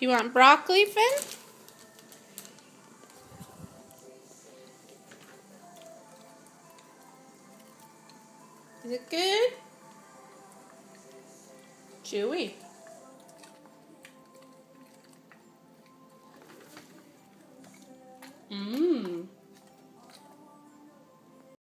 You want broccoli, Finn? Is it good? Chewy. Mmm.